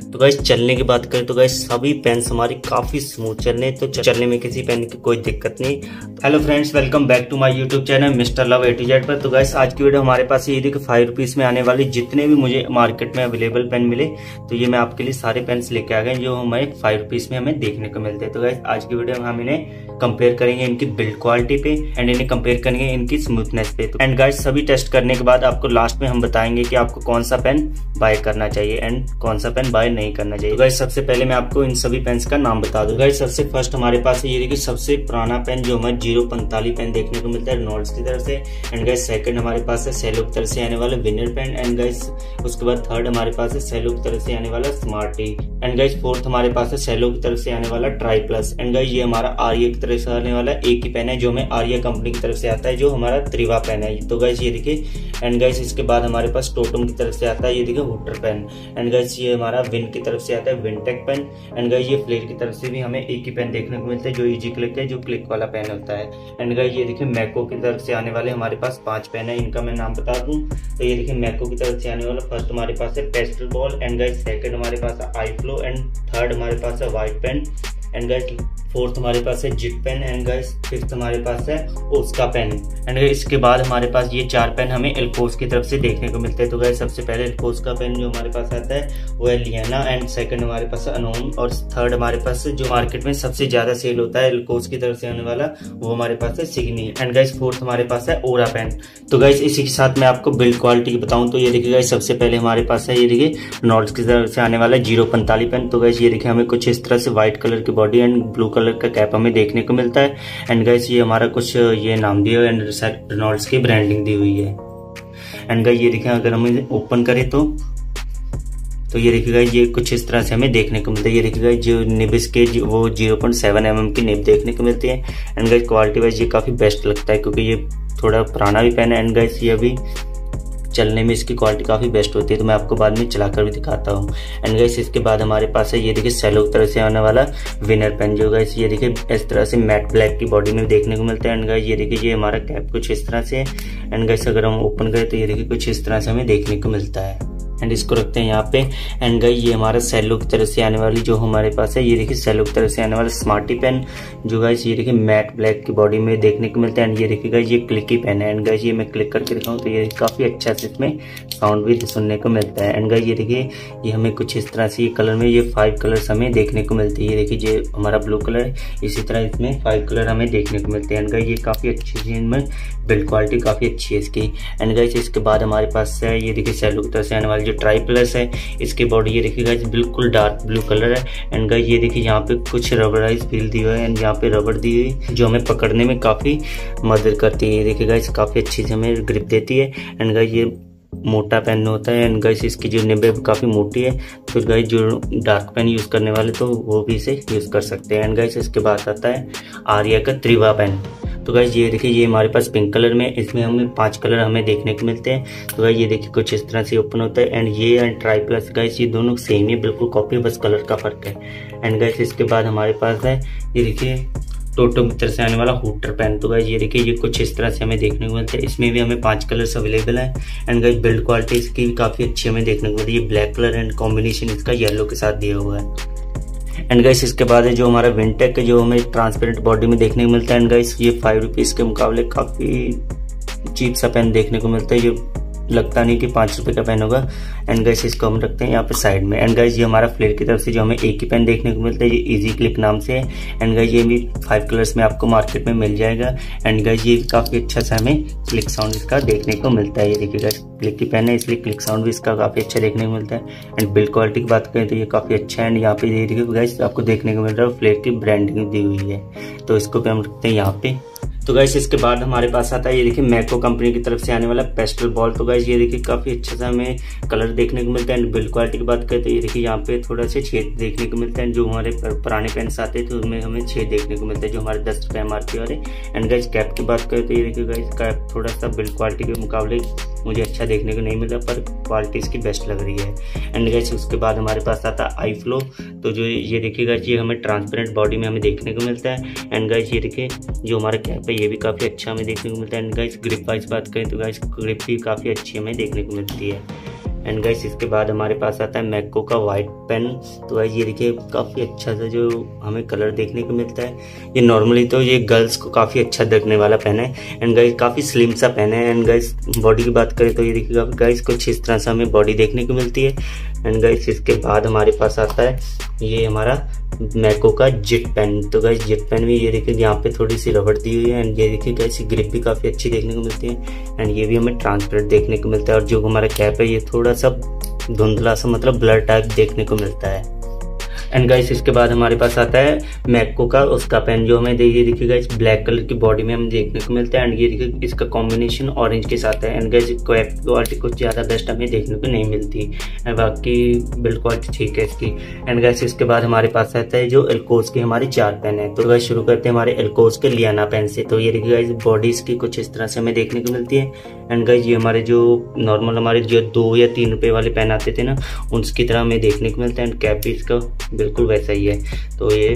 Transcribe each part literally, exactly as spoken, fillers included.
तो गाइस चलने की बात करें तो गाइस सभी पेन्स हमारी काफ़ी स्मूथ चल रहे हैं, तो चलने में किसी पेन की कोई दिक्कत नहीं। Hello friends, welcome back to my YouTube channel mister love A to Z पर। तो गाइस आज की वीडियो हमारे पास ये देखिए फाइव रुपीज़ में आने वाली जितने भी मुझे मार्केट में अवेलेबल पेन मिले, तो ये मैं आपके लिए सारे पेन्स लेके आ गए जो हमें फाइव रुपीज़ में हमें देखने को मिलते हैं। तो गाइस आज की वीडियो में हम इन्हें कंपेयर करेंगे इनकी बिल्ड क्वालिटी पे एंड इन्हें कंपेयर करेंगे इनकी स्मूथनेस पे। एंड गाइस सभी टेस्ट करने के बाद आपको लास्ट में हम बताएंगे कि आपको कौन सा पेन बाय करना चाहिए एंड कौन सा पेन बाय नहीं करना चाहिए। तो गाइस सबसे पहले मैं आपको इन सभी पेन्स का नाम बता दूं। गाइस सबसे फर्स्ट हमारे पास है ये देखिए सबसे पुराना पेन जो हमें जीरो पैंतालीस पेन देखने को मिलता है रेनॉल्ड्स की तरफ से। एंड गाइस सेकंड हमारे पास है सेलो की तरफ से आने वाला विनर पेन। एंड गाइस उसके बाद थर्ड हमारे पास है सेलो की तरफ से आने वाला स्मार्टी। एंड गाइस फोर्थ हमारे पास है सेलो की तरफ से आने वाला ट्राई प्लस। एंड गाइस ये हमारा आर्या की तरफ से आने वाला एक ही पेन है जो हमें आर्या कंपनी की तरफ से आता है, जो हमारा त्रिवा पेन है। तो गाइस ये देखिए। एंड गाइस इसके बाद हमारे पास टोटम की तरफ से आता है ये देखिए हुटर पेन। एंड गाइस ये हमारा विन की तरफ से आता है विनटेक पेन। एंड गाइस ये फ्लेयर की तरफ से भी हमें एक ही पेन देखने को मिलता है जो इजी क्लिक है, जो क्लिक वाला पेन होता है। एंड गाइस ये देखिए मैको की तरफ से आने वाले हमारे पास पांच पेन है, इनका मैं नाम बता दूं। तो ये देखिए मैको की तरफ से आने वाला फर्स्ट हमारे पास है pastel ball. And guys second हमारे पास है आई फ्लो। एंड थर्ड हमारे पास है white pen. And guys fourth हमारे पास है zip pen. And guys fifth हमारे पास है ओस्का पेन। एंड गाइस इसके बाद हमारे पास ये चार पेन हमें एल्कोस की तरफ से देखने को मिलते हैं। तो गाइस सबसे पहले एल्कोस का पेन जो हमारे पास आता है वो है लियाना। एंड सेकंड हमारे पास है अनोन। और थर्ड हमारे पास जो मार्केट में सबसे ज्यादा सेल होता है एल्कोस की तरफ से आने वाला वो हमारे पास है सिग्नी। एंड गाइस फोर्थ हमारे पास है ओरा पेन। तो गाइस इसी के साथ मैं आपको बिल्ड क्वालिटी की बताऊं तो ये देखिए गाइस सबसे पहले हमारे पास है ये देखिए रेनॉल्ड्स की तरफ से आने वाला जीरो पैंतालीस पेन। तो गाइस ये देखिए हमें कुछ इस तरह से व्हाइट कलर की बॉडी एंड ब्लू कलर का कैप हमें देखने को मिलता है। एंड गाइस ये हमारा कुछ ये नाम दिया है एंड रेनॉल्ड्स की ब्रांडिंग दी हुई है। एंड गाइस ये देखिए अगर हम ओपन करें तो तो ये देखिएगा ये कुछ इस तरह से हमें देखने को मिलता है। ये देखिएगा जो निबिस के वो zero point seven M M की निब देखने को मिलती है। एंड गाइस क्वालिटी वाइज ये काफी बेस्ट लगता है क्योंकि ये थोड़ा पुराना भी पेन है। एंड गाइस ये अभी चलने में इसकी क्वालिटी काफ़ी बेस्ट होती है, तो मैं आपको बाद में चलाकर भी दिखाता हूँ। एंड गाइस इसके बाद हमारे पास है ये देखिए सेलो की तरफ से आने वाला विनर पेन जो गाइस ये देखिए इस तरह से मैट ब्लैक की बॉडी में देखने को मिलता है। एंड गाइस ये देखिए ये हमारा कैप कुछ इस तरह से है। एंड गाइस अगर हम ओपन करें तो ये देखिए कुछ इस तरह से हमें देखने को मिलता है। एंड इसको रखते हैं यहाँ पे। एंड गाइस ये हमारा सेलो की तरफ से आने वाली जो हमारे पास है ये देखिए सेलो की तरफ से आने वाला स्मार्टी पेन जो गाइस ये देखिए मैट ब्लैक की बॉडी में देखने को मिलता है। एंड ये देखिए गाइस ये क्लिकी पेन है। एंड गाइस ये मैं क्लिक करके दिखाऊं तो ये काफी अच्छा से इसमें साउंड भी सुनने को मिलता है। एंड गाइस ये देखिए ये हमें कुछ इस तरह से ये कलर में ये फाइव कलर्स हमें देखने को मिलती है। ये देखिए ये हमारा ब्लू कलर है, इसी तरह इसमें फाइव कलर हमें देखने को मिलते हैं। एंड गाइस ये काफी अच्छी है, इनमें बिल्ड क्वालिटी काफी अच्छी है इसकी। एंड गाइस इसके बाद हमारे पास है ये देखिए सेलो की तरफ से आने वाली जो ट्राई प्लस है, इसकी बॉडी ये देखिए गाइस बिल्कुल डार्क ब्लू कलर है। एंड गाइस ये देखिए यहाँ पे कुछ रबराइज फील दी हुई है एंड यहाँ पे रबर दी हुई जो हमें पकड़ने में काफी मदद करती है। ये देखिए गाइस काफी अच्छी से हमें ग्रिप देती है। एंड गाइस ये मोटा पेन होता है। एंड गाइस इसकी जो निब है काफी मोटी है, तो गाइस जो डार्क पेन यूज करने वाले तो वो भी इसे यूज कर सकते हैं। एंड गाइस इसके बाद आता है आर्या का त्रिवा पेन। तो गाइस ये देखिए ये हमारे पास पिंक कलर में, इसमें हमें पांच कलर हमें देखने को मिलते हैं। तो गाइस ये देखिए कुछ इस तरह से ओपन होता है। एंड ये एंड ट्राई प्लस गाइस ये दोनों सेम ही बिल्कुल कॉपी, बस कलर का फर्क है। एंड गाइस इसके बाद हमारे पास है ये देखिए टोटो की तरफ से आने वाला हुटर पेन। तो गाइस ये देखिए ये कुछ इस तरह से हमें देखने को मिलता है, इसमें भी हमें पांच कलर्स अवेलेबल है। एंड गाइस बिल्ड क्वालिटी इसकी भी काफी अच्छी हमें देखने को मिलती है, ये ब्लैक कलर एंड कॉम्बिनेशन इसका येलो के साथ दिया हुआ है। एंड गाइस इसके बाद है जो हमारा विनटेक है जो हमें ट्रांसपेरेंट बॉडी में देखने को मिलता है। एंड गाइस ये फाइव रुपीज के मुकाबले काफी चीप सा पेन देखने को मिलता है, ये लगता नहीं कि पाँच रुपए का पेन होगा। एंड गाइस इसको हम रखते हैं यहाँ पे साइड में। एंड गाइस ये हमारा फ्लेयर की तरफ से जो हमें एक ही पेन देखने को मिलता है, ये इजी क्लिक नाम से है। एंड गाइस ये भी फाइव कलर्स में आपको मार्केट में मिल जाएगा। एंड गाइस ये काफी अच्छा सा हमें क्लिक साउंड इसका देखने को मिलता है। ये देखिए गाइस क्लिक की पेन है इसलिए क्लिक साउंड भी इसका काफी अच्छा देखने को मिलता है। एंड बिल्ड क्वालिटी की बात करें तो ये काफी अच्छा है। एंड यहाँ पे ये देखिए गाइस आपको देखने को मिल रहा है फ्लेयर की ब्रांडिंग दी हुई है, तो इसको भी हम रखते हैं यहाँ पे। तो गाइस इसके बाद हमारे पास आता है ये देखिए मैको कंपनी की तरफ से आने वाला पेस्टल बॉल। तो गाइस ये देखिए काफी अच्छा सा हमें कलर देखने को मिलता है। एंड बिल्ड क्वालिटी की बात करें तो ये देखिए यहाँ पे थोड़ा से छेद देखने को मिलता है, जो हमारे पुराने पेन्स आते थे उनमें हमें छेद देखने को मिलता है जो हमारे दस रुपए एम आर पी वाले। एंड गाइस कैप की बात करें तो ये देखिए गाइस कैप थोड़ा सा बिल्ड क्वालिटी के मुकाबले मुझे अच्छा देखने को नहीं मिला, पर क्वालिटी इसकी बेस्ट लग रही है। एंड गाइस उसके बाद हमारे पास आता है आई फ्लो। तो जो ये देखिए गाइस ये हमें ट्रांसपेरेंट बॉडी में हमें देखने को मिलता है। एंड गाइस ये देखिए जो हमारा कैप है ये भी काफी अच्छा हमें देखने को मिलता है। एंड गाइस ग्रिप वाइज बात करें तो गाइस ग्रिप भी काफी अच्छी हमें देखने को मिलती है। एंड गाइस इसके बाद हमारे पास आता है मैको का वाइट पेन। तो गाइस ये देखिए काफ़ी अच्छा सा जो हमें कलर देखने को मिलता है। ये नॉर्मली तो ये गर्ल्स को काफ़ी अच्छा दिखने वाला पेन है एंड गाइस काफ़ी स्लिम सा पेन है। एंड गाइस बॉडी की बात करें तो ये देखिएगा गाइस कुछ इस तरह से हमें बॉडी देखने को मिलती है। एंड गाइस इसके बाद हमारे पास आता है ये हमारा मैको का जिट पेन। तो गाइस जिट पेन भी ये देखिए यहाँ पे थोड़ी सी रबड़ दी हुई है एंड ये देखिए गाइस ग्रिप भी काफ़ी अच्छी देखने को मिलती है एंड ये भी हमें ट्रांसपेरेंट देखने को मिलता है। और जो हमारा कैप है ये थोड़ा सा धुंधला सा मतलब ब्लर टाइप देखने को मिलता है। एंड गाइस इसके बाद हमारे पास आता है मैको का उसका पेन जो हमें देखिए देखिएगा इस ब्लैक कलर की बॉडी में हमें देखने को मिलता है एंड ये देखिए इसका कॉम्बिनेशन ऑरेंज के साथ है। एंड गाइस क्वालिटी कुछ ज़्यादा बेस्ट हमें देखने को नहीं मिलती एंड बाकी बिल्ड क्वालिटी ठीक है इसकी। एंड गाइस इसके बाद हमारे पास आता है जो एल्कोस के हमारे चार पेन है। तो गाइस शुरू करते हैं हमारे एल्कोस के लियाना पेन से। तो ये देखिए गाइस बॉडी इसकी कुछ इस तरह से हमें देखने को मिलती है एंड गाइस ये हमारे जो नॉर्मल हमारे जो दो या तीन रुपए वाले पेन आते थे ना उसकी तरह हमें देखने को मिलता है एंड कैप भी इसका बिल्कुल वैसा ही है। तो ये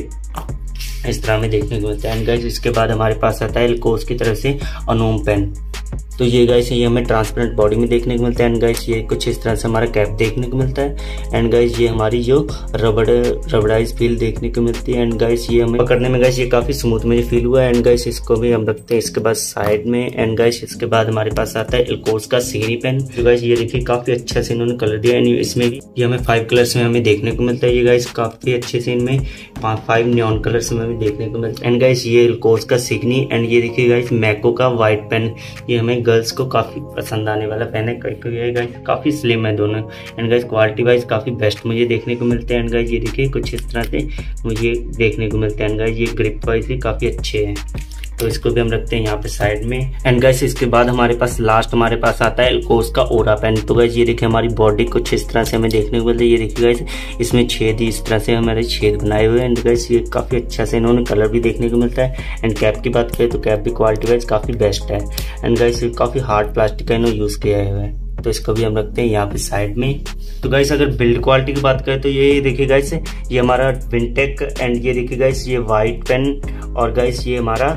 इस तरह में देखने को मिलता है। एंड गाइस इसके बाद हमारे पास आता है एल्कोस की तरफ से अनोम पेन। तो ये गाइस ये हमें ट्रांसपेरेंट बॉडी में देखने को मिलता है एंड गाइस ये कुछ इस तरह से हमारा कैप देखने को मिलता है एंड गाइस ये हमारी जो रबड़ रबड़ाइज फील देखने को मिलती है एंड गाइस ये हमें पकड़ने में गाइस ये काफी स्मूथ मुझे फील हुआ है। एंड गाइस इसको भी हम रखते हैं इसके बाद साइड में। एंड गाइस इसके बाद हमारे पास आता है एल्कोस का सीरी पेन। तो गाइस ये देखिए काफी अच्छा से इन्होंने कलर दिया है। इसमें भी ये हमें फाइव कलर्स में हमें देखने को मिलता है। ये गाइस काफी अच्छे से इनमें फाइव न्योन कलर्स में हमें देखने को मिलता है। एंड गाइस ये एल्कोस का सिग्नी एंड ये देखिए गाइस मैको का व्हाइट पेन। ये हमें गर्ल्स को काफी पसंद आने वाला पेन है क्योंकि गाइस काफी स्लिम है दोनों एंड गाइस क्वालिटी वाइज काफी बेस्ट मुझे देखने को मिलते हैं। एंड गाइस ये देखिए कुछ इस तरह से मुझे देखने को मिलते हैं। एंड गाइस ये ग्रिप वाइज भी काफी अच्छे हैं तो इसको भी हम रखते हैं यहाँ पे साइड में। एंड गाइस इसके बाद हमारे पास लास्ट हमारे पास आता है एल्कोस का ओरा पेन। तो गाइस ये देखिए हमारी बॉडी कुछ इस तरह से हमें देखने को मिलता है। ये देखिए गाइस इसमें छेद इस तरह से हमारे छेद बनाए हुए हैं एंड गाइस ये काफी अच्छा से इन्होंने कलर भी देखने को मिलता है। एंड कैप की बात करें तो कैप भी क्वालिटी वाइज काफी बेस्ट है एंड गाइस काफी हार्ड प्लास्टिक का इन्होंने यूज किया हुआ है तो इसको भी हम रखते हैं यहाँ पे साइड में। तो गाइस अगर बिल्ड क्वालिटी की बात करें तो ये देखिए गाइस ये हमारा विंटेक एंड ये देखिए गाइस ये व्हाइट पेन और गाइस ये हमारा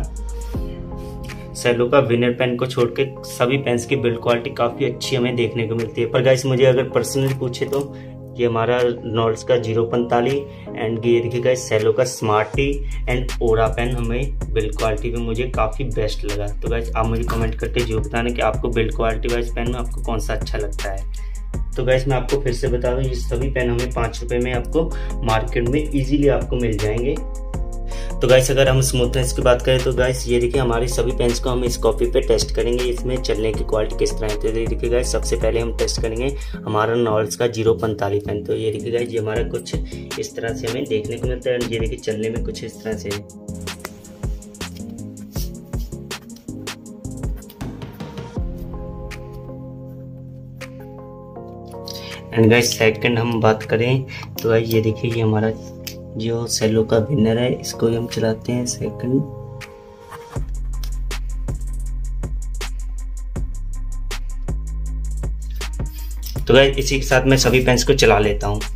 सेलो का विनर पेन को छोड़ के सभी पेन्स की बिल्ड क्वालिटी काफी अच्छी हमें देखने को मिलती है। पर गाइस मुझे अगर पर्सनली पूछे तो ये हमारा नॉल्स का जीरो पैंतालीस एंड ये देखिए गाइस सेलो का स्मार्टी एंड ओरा पेन हमें बिल्ड क्वालिटी में मुझे काफ़ी बेस्ट लगा। तो गाइस आप मुझे कमेंट करके जो बताना कि आपको बिल्ड क्वालिटी वाइज पेन में आपको कौन सा अच्छा लगता है। तो गाइस मैं आपको फिर से बता दूं ये सभी पेन हमें पाँच रुपये में आपको मार्केट में ईजिली आपको मिल जाएंगे। तो गाइस अगर हम स्मूथनेस की बात करें तो गाइस ये देखिए हमारी सभी पेन्स को हम इस कॉपी पे टेस्ट करेंगे इसमें चलने की क्वालिटी किस तरह है। तो ये देखिए गाइस सबसे पहले हम टेस्ट करेंगे हमारा नॉल्स का जीरो पैंतालीस पेन। तो ये देखिए गाइस ये हमारा कुछ इस तरह से हमें देखने को मिलता है। ये देखिए चलने में कुछ इस तरह से एंड गाइस सेकंड हम बात करें तो गाइस ये देखिए ये हमारा जो सेलो का विनर है इसको हम चलाते हैं सेकंड। तो गाइस इसी के साथ मैं सभी पेन्स को चला लेता हूँ।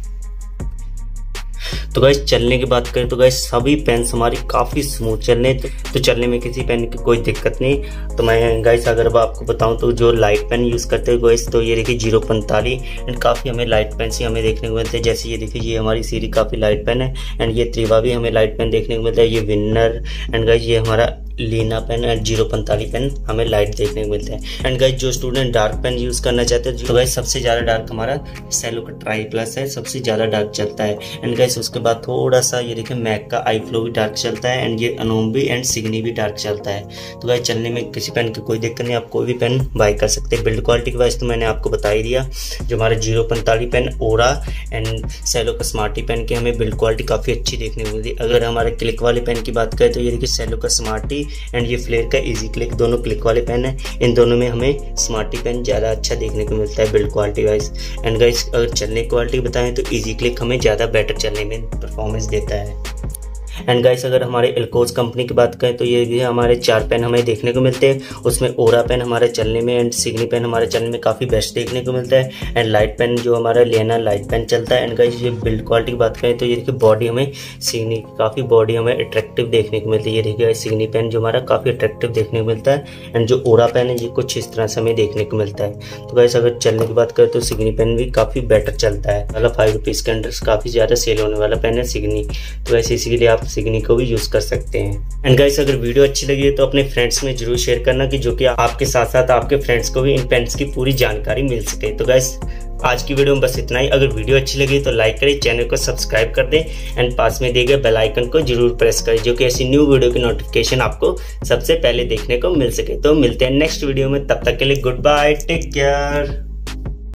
तो गाइस चलने की बात करें तो गाइस सभी पेन्स हमारी काफ़ी स्मूथ चल रहे हैं तो चलने में किसी पेन की कोई दिक्कत नहीं। तो मैं गाइस अगर अब आपको बताऊं तो जो लाइट पेन यूज़ करते हैं गाइस तो ये देखिए जीरो पैंतालीस एंड काफ़ी हमें लाइट पेन ही हमें देखने को मिलते हैं। जैसे ये देखिए ये हमारी सीरी काफ़ी लाइट पेन है एंड ये त्रिवा भी हमें लाइट पेन देखने को मिलता है। ये विनर एंड गाइस ये हमारा लीना पेन एंड जीरो पैंतालीस पेन हमें लाइट देखने को मिलते हैं। एंड गाइस जो स्टूडेंट डार्क पेन यूज़ करना चाहते हैं तो गाइस सबसे ज़्यादा डार्क हमारा सेलो का ट्राई प्लस है सबसे ज़्यादा डार्क चलता है। एंड गाइस उसके बाद थोड़ा सा ये देखिए मैक का आई फ्लो भी डार्क चलता है एंड ये अनोम भी एंड सिग्नी भी डार्क चलता है। तो गाइस चलने में किसी पेन की कोई दिक्कत नहीं, आप कोई भी पेन बाय कर सकते हैं। बिल्ड क्वालिटी की वाइज तो मैंने आपको बता ही दिया। जो हमारे जीरो पैंतालीस पेन ओरा एंड सेलो का स्मार्टी पेन की हमें बिल्ड क्वालिटी काफ़ी अच्छी देखने को मिलती है। अगर हमारे क्लिक वाले पेन की बात करें तो ये देखिए सेलो का स्मार्टी एंड ये फ्लेयर का इजी क्लिक दोनों क्लिक वाले पेन है। इन दोनों में हमें स्मार्टी पेन ज़्यादा अच्छा देखने को मिलता है build quality wise. And guys अगर चलने की क्वालिटी बताएं तो इजी क्लिक हमें ज़्यादा बेटर चलने में परफॉर्मेंस देता है। एंड गाइस अगर हमारे एल्कोस कंपनी की बात करें तो ये भी हमारे चार पेन हमें देखने को मिलते हैं। उसमें ओरा पेन हमारे चलने में एंड सिग्नी पेन हमारे चलने में काफ़ी बेस्ट देखने को मिलता है। एंड लाइट पेन जो हमारा लेना लाइट पेन चलता है। एंड गाइस ये बिल्ड क्वालिटी की बात करें तो ये देखिए बॉडी हमें सिग्नी की काफ़ी बॉडी हमें अट्रैक्टिव देखने को मिलती है। ये देखिए सिग्नी पेन जो हमारा काफ़ी अट्रैक्टिव देखने को मिलता है। एंड जो ओरा पेन है ये कुछ इस तरह से हमें देखने को मिलता है। तो गाइस अगर चलने की बात करें तो सिग्नी पेन भी काफ़ी बेटर चलता है। वाला फाइव रुपीज़ के अंदर काफ़ी ज़्यादा सेल होने वाला पेन है सिग्नी। तो वैसे इसी के लिए आप सिग्नी को भी यूज़ कर सकते हैं। एंड गाइस अगर वीडियो अच्छी लगी है तो अपने फ्रेंड्स में जरूर शेयर करना कि जो कि आपके साथ साथ आपके फ्रेंड्स को भी इन पेन्स की पूरी जानकारी मिल सके। तो गाइस आज की वीडियो में बस इतना ही। अगर वीडियो अच्छी लगी तो लाइक करें, चैनल को सब्सक्राइब कर दें एंड पास में दिए गए बेल आइकन को जरूर प्रेस करें जो कि ऐसी न्यू वीडियो की नोटिफिकेशन आपको सबसे पहले देखने को मिल सके। तो मिलते हैं नेक्स्ट वीडियो में, तब तक के लिए गुड बाय, टेक केयर।